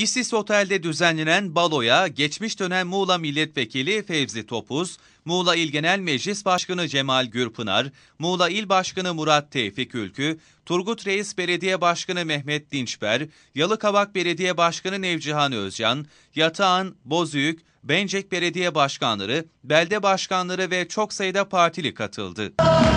Isis Otel'de düzenlenen baloya geçmiş dönem Muğla Milletvekili Fevzi Topuz, Muğla İl Genel Meclis Başkanı Cemal Gürpınar, Muğla İl Başkanı Murat Tevfik Ülkü, Turgut Reis Belediye Başkanı Mehmet Dinçber, Yalıkavak Belediye Başkanı Nevcihan Özcan, Yatağan, Bozüyük, Bencek Belediye Başkanları, belde başkanları ve çok sayıda partili katıldı.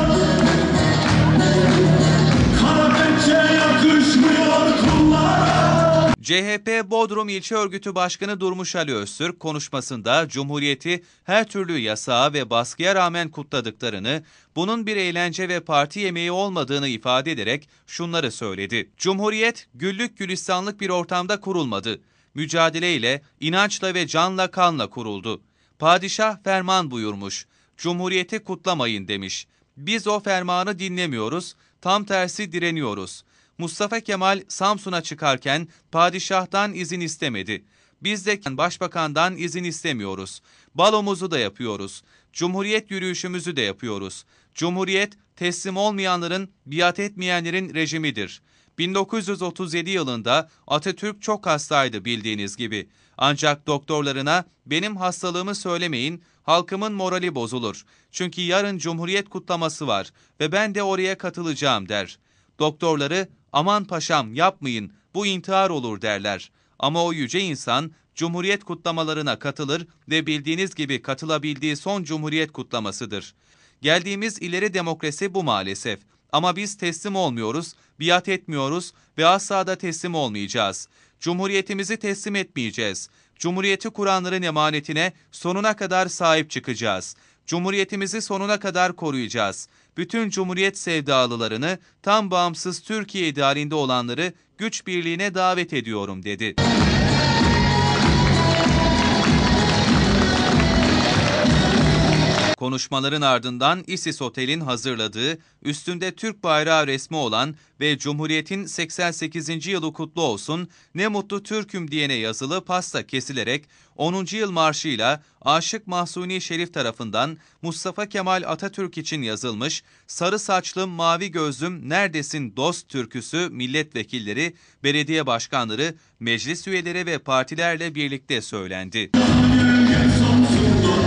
CHP Bodrum İlçe Örgütü Başkanı Durmuş Ali Öztürk konuşmasında Cumhuriyeti her türlü yasağa ve baskıya rağmen kutladıklarını, bunun bir eğlence ve parti yemeği olmadığını ifade ederek şunları söyledi. Cumhuriyet güllük gülistanlık bir ortamda kurulmadı. Mücadeleyle, inançla ve canla kanla kuruldu. Padişah ferman buyurmuş. Cumhuriyeti kutlamayın demiş. Biz o fermanı dinlemiyoruz, tam tersi direniyoruz. Mustafa Kemal Samsun'a çıkarken padişahtan izin istemedi. Biz de başbakandan izin istemiyoruz. Balomuzu da yapıyoruz. Cumhuriyet yürüyüşümüzü de yapıyoruz. Cumhuriyet teslim olmayanların, biat etmeyenlerin rejimidir. 1937 yılında Atatürk çok hastaydı bildiğiniz gibi. Ancak doktorlarına benim hastalığımı söylemeyin, halkımın morali bozulur. Çünkü yarın Cumhuriyet kutlaması var ve ben de oraya katılacağım der. Doktorları aman paşam yapmayın, bu intihar olur derler. Ama o yüce insan Cumhuriyet kutlamalarına katılır ve bildiğiniz gibi katılabildiği son Cumhuriyet kutlamasıdır. Geldiğimiz ileri demokrasi bu maalesef. Ama biz teslim olmuyoruz, biat etmiyoruz ve asla da teslim olmayacağız. Cumhuriyetimizi teslim etmeyeceğiz. Cumhuriyeti kuranların emanetine sonuna kadar sahip çıkacağız. Cumhuriyetimizi sonuna kadar koruyacağız. Bütün Cumhuriyet sevdalılarını, tam bağımsız Türkiye idealinde olanları güç birliğine davet ediyorum dedi. Konuşmaların ardından Isis Otel'in hazırladığı, üstünde Türk bayrağı resmi olan ve Cumhuriyet'in 88. yılı kutlu olsun, ne mutlu Türk'üm diyene yazılı pasta kesilerek 10. yıl marşıyla Aşık Mahzuni Şerif tarafından Mustafa Kemal Atatürk için yazılmış "Sarı saçlım mavi gözlüm neredesin dost" türküsü milletvekilleri, belediye başkanları, meclis üyeleri ve partilerle birlikte söylendi.